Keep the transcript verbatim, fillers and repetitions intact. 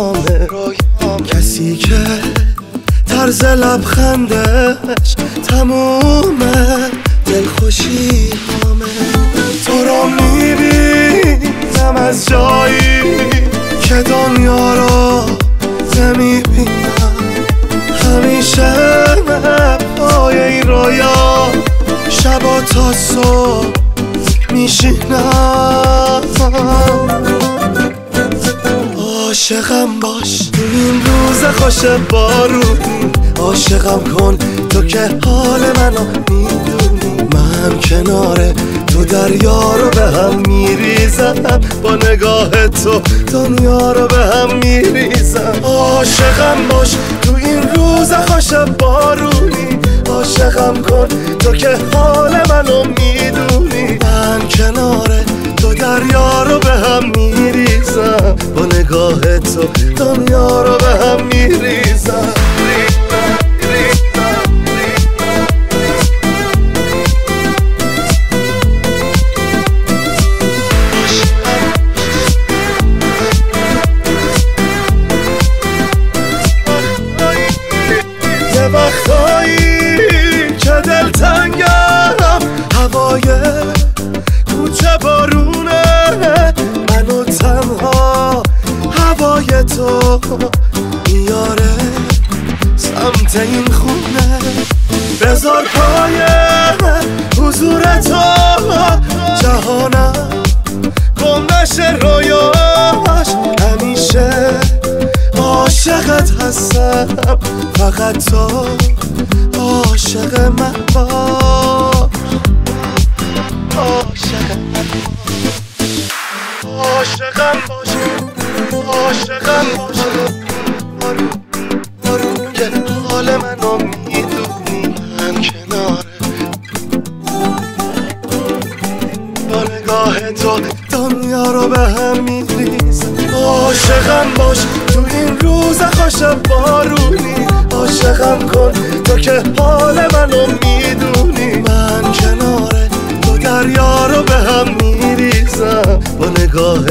رویامه، کسی که طرز لبخندش تمومه دلخوشی همه. تو رو میبینم از جایی که دنیا رو نمیبینم، همیشه پای این رویا شبا تا صبح میشینم. عاشقم باش تو این روز خوش بارونی، عاشقم کن تو که حال منو میدونی. من کنار تو دریا رو به هم میریزم، با نگاه تو دنیا رو به هم میریزم. عاشقم باش تو این روز خوش بارونی، عاشقم کن تو که حال منو میدونی. من کنار تو دریا رو به هم میریزم، با نگاه تو دنیا رو به هم میریزم. یه وقتایی که دلتنگم، هوای کوچه بارونه منو تنها، هوای تو میاره سمت این خونه. بذار پای حضور تو جهانم گم نشه رویاش، همیشه عاشقت هستم، فقط تو عاشق من باش. عاشق من عاشقم باش، عاشقم باش. آروم آروم که حال منو میدونی، من کناره با نگاه تو دنیا رو به هم میریزم. عاشقم باش تو این روز خوش بارونی، عاشقم کن تو که حال منو میدونی. من کناره تو دریا رو به هم میریزم، با نگاه